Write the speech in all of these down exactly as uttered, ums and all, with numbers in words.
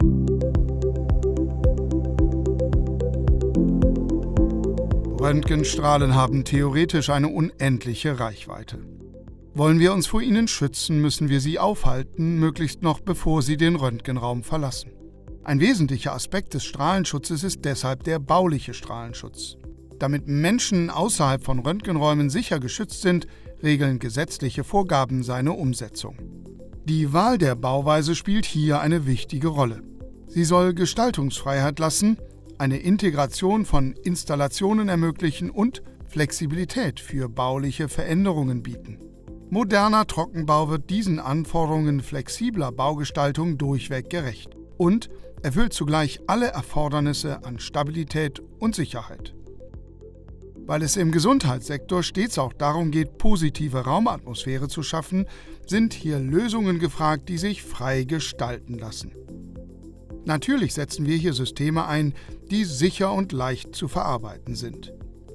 Röntgenstrahlen haben theoretisch eine unendliche Reichweite. Wollen wir uns vor ihnen schützen, müssen wir sie aufhalten, möglichst noch bevor sie den Röntgenraum verlassen. Ein wesentlicher Aspekt des Strahlenschutzes ist deshalb der bauliche Strahlenschutz. Damit Menschen außerhalb von Röntgenräumen sicher geschützt sind, regeln gesetzliche Vorgaben seine Umsetzung. Die Wahl der Bauweise spielt hier eine wichtige Rolle. Sie soll Gestaltungsfreiheit lassen, eine Integration von Installationen ermöglichen und Flexibilität für bauliche Veränderungen bieten. Moderner Trockenbau wird diesen Anforderungen flexibler Baugestaltung durchweg gerecht und erfüllt zugleich alle Erfordernisse an Stabilität und Sicherheit. Weil es im Gesundheitssektor stets auch darum geht, positive Raumatmosphäre zu schaffen, sind hier Lösungen gefragt, die sich frei gestalten lassen. Natürlich setzen wir hier Systeme ein, die sicher und leicht zu verarbeiten sind.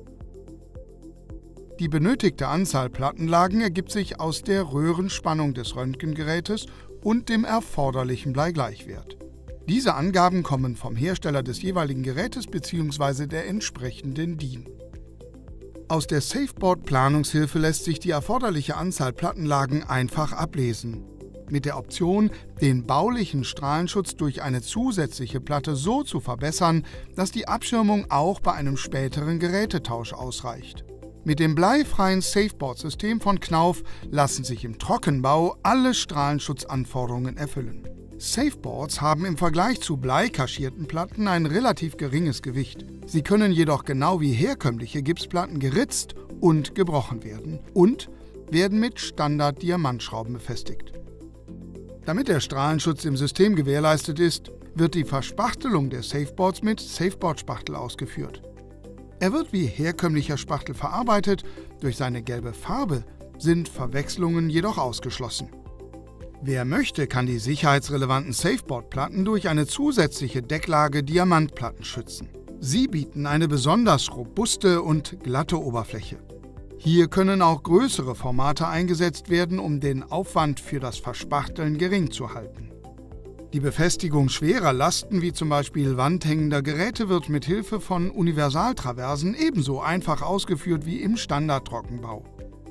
Die benötigte Anzahl Plattenlagen ergibt sich aus der Röhrenspannung des Röntgengerätes und dem erforderlichen Bleigleichwert. Diese Angaben kommen vom Hersteller des jeweiligen Gerätes bzw. der entsprechenden D I N. Aus der SafeBoard-Planungshilfe lässt sich die erforderliche Anzahl Plattenlagen einfach ablesen. Mit der Option, den baulichen Strahlenschutz durch eine zusätzliche Platte so zu verbessern, dass die Abschirmung auch bei einem späteren Gerätetausch ausreicht. Mit dem bleifreien SafeBoard-System von Knauf lassen sich im Trockenbau alle Strahlenschutzanforderungen erfüllen. SafeBoards haben im Vergleich zu bleikaschierten Platten ein relativ geringes Gewicht. Sie können jedoch genau wie herkömmliche Gipsplatten geritzt und gebrochen werden und werden mit Standard-Diamantschrauben befestigt. Damit der Strahlenschutz im System gewährleistet ist, wird die Verspachtelung der SafeBoards mit SafeBoard-Spachtel ausgeführt. Er wird wie herkömmlicher Spachtel verarbeitet, durch seine gelbe Farbe sind Verwechslungen jedoch ausgeschlossen. Wer möchte, kann die sicherheitsrelevanten SafeBoard-Platten durch eine zusätzliche Decklage Diamantplatten schützen. Sie bieten eine besonders robuste und glatte Oberfläche. Hier können auch größere Formate eingesetzt werden, um den Aufwand für das Verspachteln gering zu halten. Die Befestigung schwerer Lasten, wie zum Beispiel wandhängender Geräte, wird mit Hilfe von Universaltraversen ebenso einfach ausgeführt wie im Standardtrockenbau.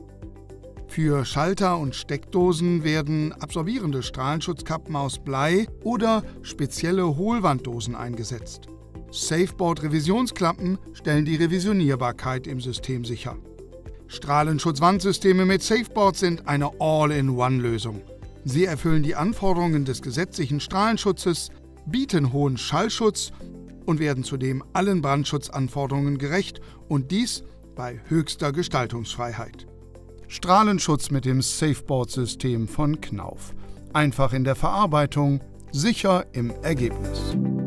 Für Schalter und Steckdosen werden absorbierende Strahlenschutzkappen aus Blei oder spezielle Hohlwanddosen eingesetzt. SafeBoard-Revisionsklappen stellen die Revisionierbarkeit im System sicher. Strahlenschutzwandsysteme mit SafeBoard sind eine All-in-One-Lösung. Sie erfüllen die Anforderungen des gesetzlichen Strahlenschutzes, bieten hohen Schallschutz und werden zudem allen Brandschutzanforderungen gerecht und dies bei höchster Gestaltungsfreiheit. Strahlenschutz mit dem SafeBoard-System von Knauf. Einfach in der Verarbeitung, sicher im Ergebnis.